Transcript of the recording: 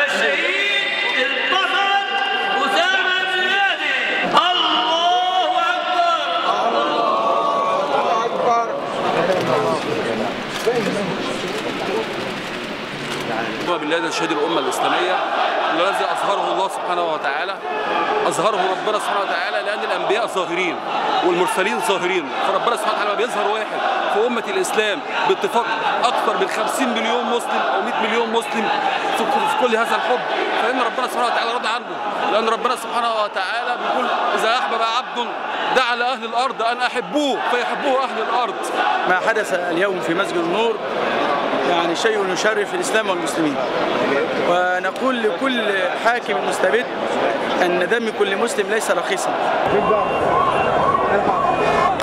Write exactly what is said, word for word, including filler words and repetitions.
الشهيد البطل أسامة بن لادن. الله أكبر. الله أكبر. أسامة بن لادن شهيد الأمة الإسلامية الذي أظهره الله سبحانه وتعالى، أظهره ربنا سبحانه وتعالى، لأن الأنبياء ظاهرين والمرسلين ظاهرين، فربنا سبحانه وتعالى بيظهر واحد في أمة الإسلام باتفاق أكثر من خمسين مليون مسلم أو مئة مليون مسلم في كل هذا الحب، فإن ربنا سبحانه وتعالى راضي عنه، لأن ربنا سبحانه وتعالى بيقول إذا أحبب عبد دعا لأهل الأرض أن أحبوه فيحبوه أهل الأرض. ما حدث اليوم في مسجد النور يعني شيء يشرف الإسلام والمسلمين، ونقول لكل حاكم مستبد أن دم كل مسلم ليس رخيصا.